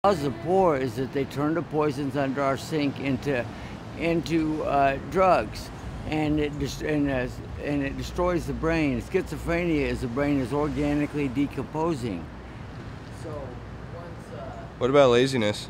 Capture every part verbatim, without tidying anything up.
Cause of poor is that they turn the poisons under our sink into into uh, drugs, and it and, uh, and it destroys the brain. Schizophrenia is the brain is organically decomposing. So once. Uh, what about laziness?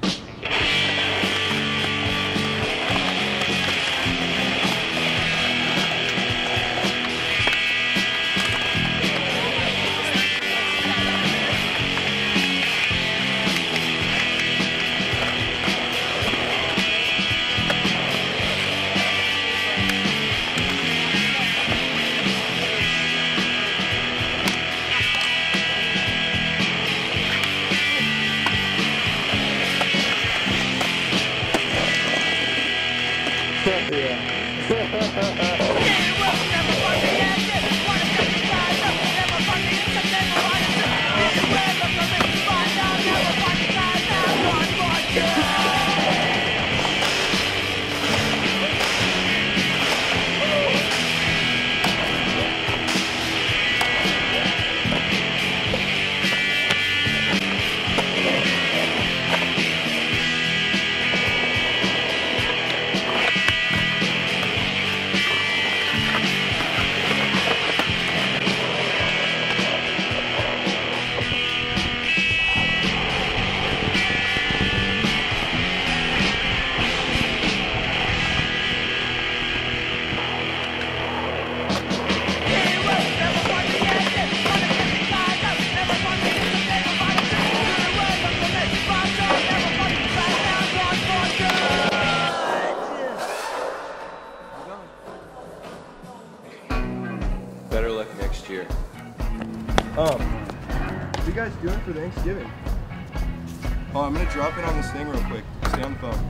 Better luck next year. Um, what are you guys doing for Thanksgiving? Oh, I'm gonna drop in on this thing real quick. Stay on the phone.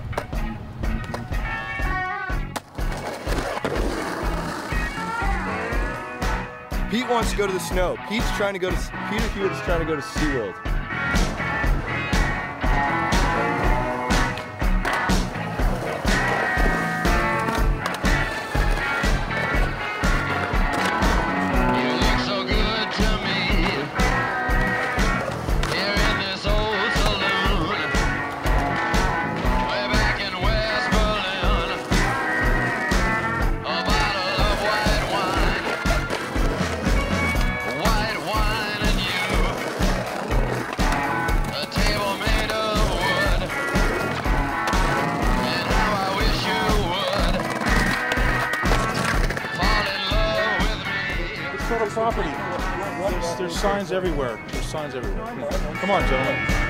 Pete wants to go to the snow. Pete's trying to go to Peter Hewitt is trying to go to SeaWorld. Property. There's, there's signs everywhere. There's signs everywhere. Come on, gentlemen.